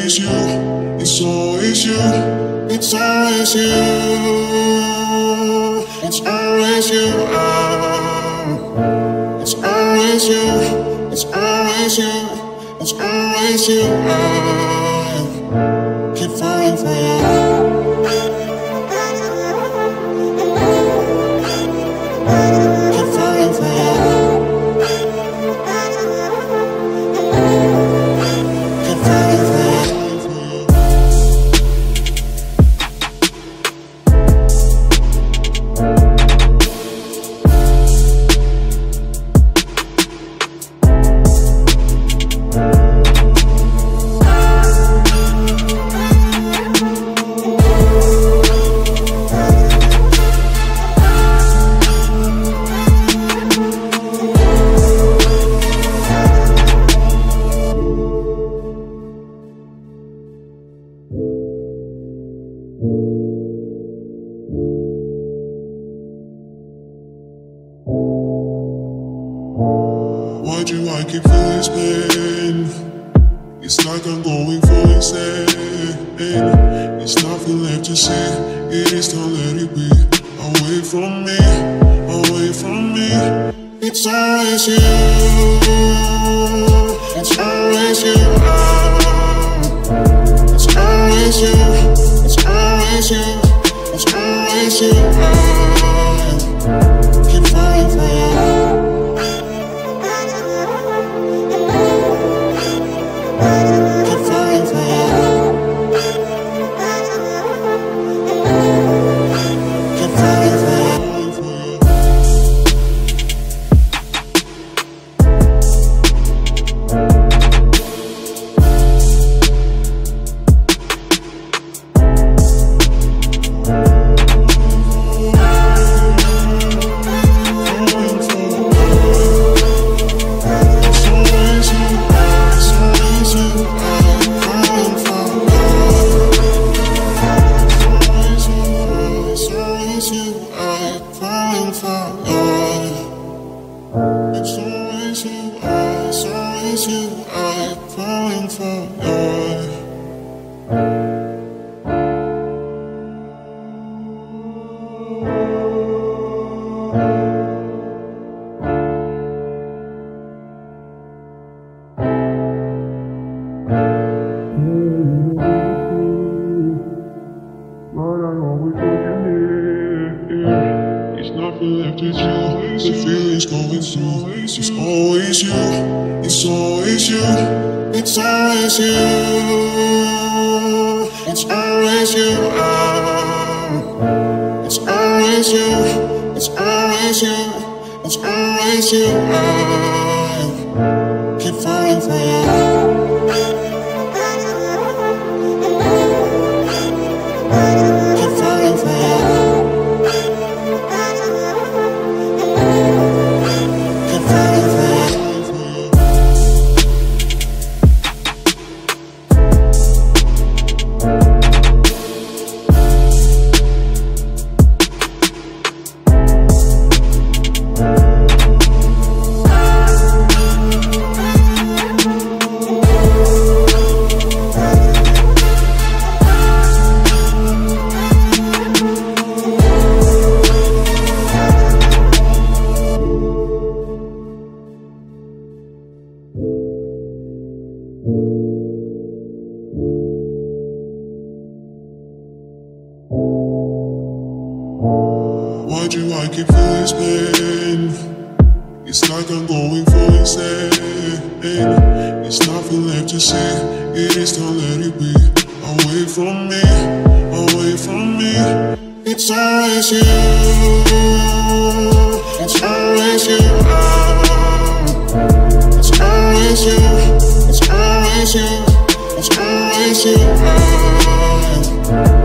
always you, it's always you, it's always you, it's always you, it's always you, it's always you, it's always you, keep falling for you. Why do I keep feeling this pain? It's like I'm going for insane. It's nothing left to say. It is time, let it be. Away from me, away from me. It's always you, it's always you, it's always you, it's always you, it's always you, keep falling for you. The feelings going through. It's always you, it's always you, it's always you, it's always you, it's always you, it's always you, it's always you, keep falling for you. Why do I keep feeling this pain? It's like I'm going for insane. It's nothing left to say. It is time, let it be. Away from me, away from me. It's always you, it's always you, it's always you, it's always you, it's always you.